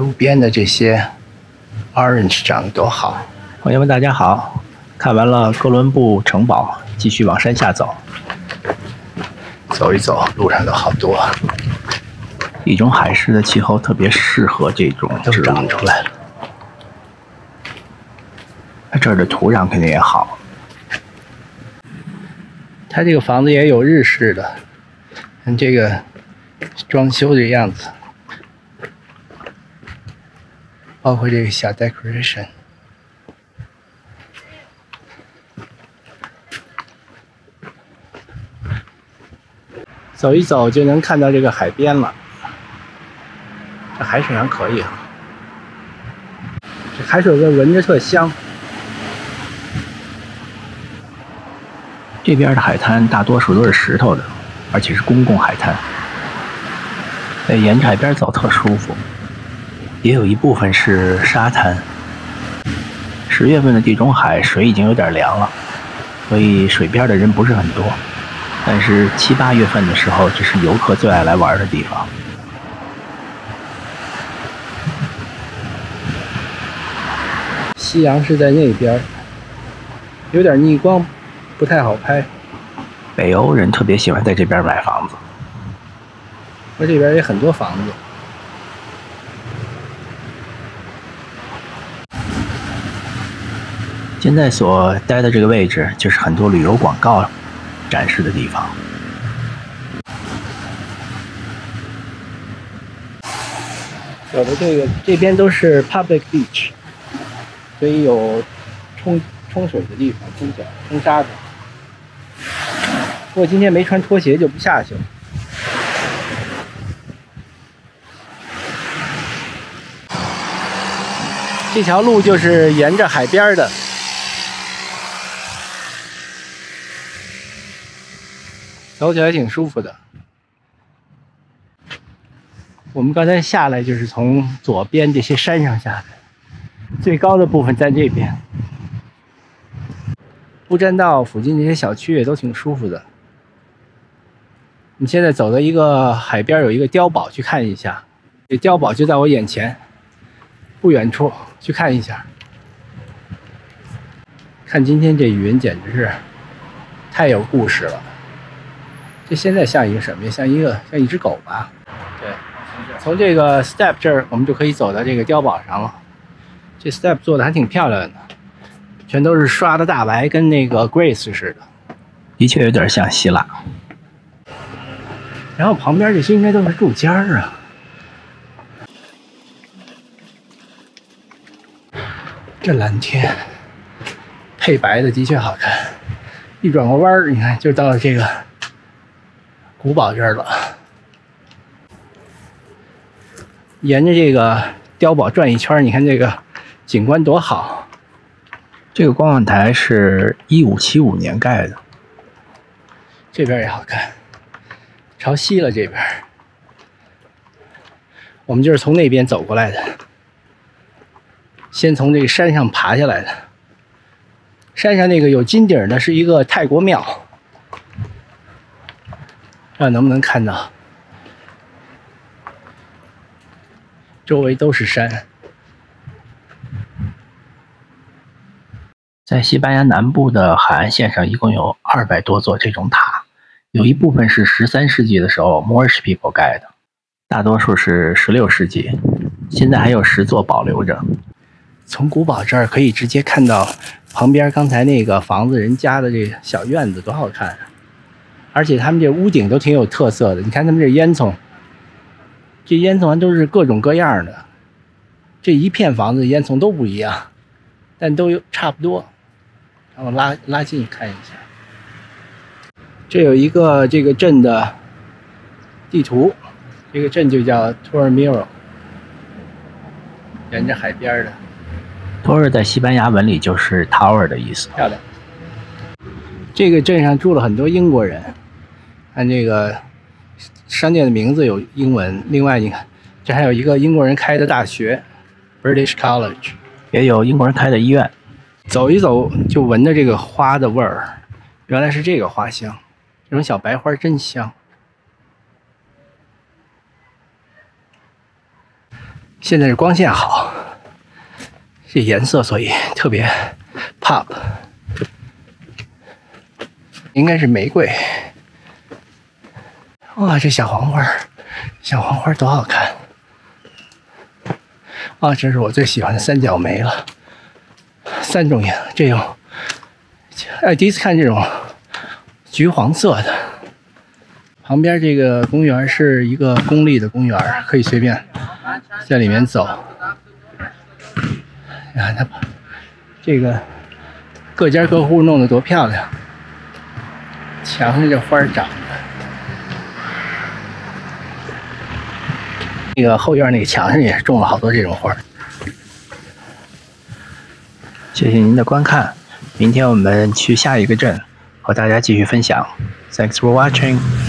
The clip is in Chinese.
路边的这些 orange 长得多好。 朋友们，大家好！看完了哥伦布城堡，继续往山下走。 走一走，路上都好多。 地中海式的气候特别适合这种植物， 长出来了。 这儿的土壤肯定也好。 它这个房子也有日式的，看这个装修的样子，包括这个小 decoration。走一走就能看到这个海边了，这海水还可以啊，这海水味闻着特香。 这边的海滩大多数都是石头的，而且是公共海滩，沿着海边走特舒服。也有一部分是沙滩。10月份的地中海水已经有点凉了，所以水边的人不是很多。但是7、8月份的时候，这是游客最爱来玩的地方。 夕阳是在那边，有点逆光，不太好拍。 北欧人特别喜欢在这边买房子， 我这边也很多房子。 现在所待的这个位置，就是很多旅游广告展示的地方。 有的这边都是 public beach， 所以有冲水的地方，冲沙的。不过今天没穿拖鞋就不下去了。这条路就是沿着海边的。走起来挺舒服的。我们刚才下来就是从左边这些山上下来，最高的部分在这边。步栈道附近这些小区也都挺舒服的。我们现在走到一个海边，有一个碉堡，去看一下。这碉堡就在我眼前，不远处，去看一下。看今天这云简直是太有故事了。这现在像一个什么呀？像一只狗吧？对，从这个 step 这儿，我们就可以走到这个碉堡上了。这 step 做的还挺漂亮的，全都是刷的大白，跟那个 Grace 似的， 的确有点像希腊。 然后旁边这些应该都是住家啊。这蓝天配白的的确好看，一转个弯儿，你看就到了这个古堡这儿了。沿着这个碉堡转一圈，你看这个景观多好。 这个观望台是1575年盖的。 这边也好看，朝西了这边。我们就是从那边走过来的，先从这个山上爬下来的。山上那个有金顶的是一个泰国庙，不知道能不能看到。周围都是山。 在西班牙南部的海岸线上，一共有200多座这种塔，有一部分是13世纪的时候 Moorish people 盖的，大多数是16世纪，现在还有10座保留着。 从古堡这儿可以直接看到旁边刚才那个房子人家的这个小院子，多好看啊！而且他们这屋顶都挺有特色的，你看他们这烟囱，这烟囱都是各种各样的，这一片房子的烟囱都不一样，但都有差不多。然后拉近看一下，这有一个这个镇的地图，这个镇就叫 Torremuelle， 沿着海边的。 Torre 在西班牙文里就是 tower 的意思。 漂亮。这个镇上住了很多英国人，看这个商店的名字有英文。另外，你看，这还有一个英国人开的大学 ，British College， 也有英国人开的医院。 走一走就闻着这个花的味儿，原来是这个花香，这种小白花真香。 现在是光线好，这颜色所以特别 pop， 应该是玫瑰。哇，这小黄花，小黄花多好看！啊，这是我最喜欢的三角梅了，3种颜，这种，哎，第一次看这种橘黄色的。旁边这个公园是一个公立的公园，可以随便在里面走。啊，它这个各家各户弄得多漂亮，墙上这花长的。那个后院那个墙上也种了好多这种花。 谢谢您的观看，明天我们去下一个镇，和大家继续分享。Thanks for watching.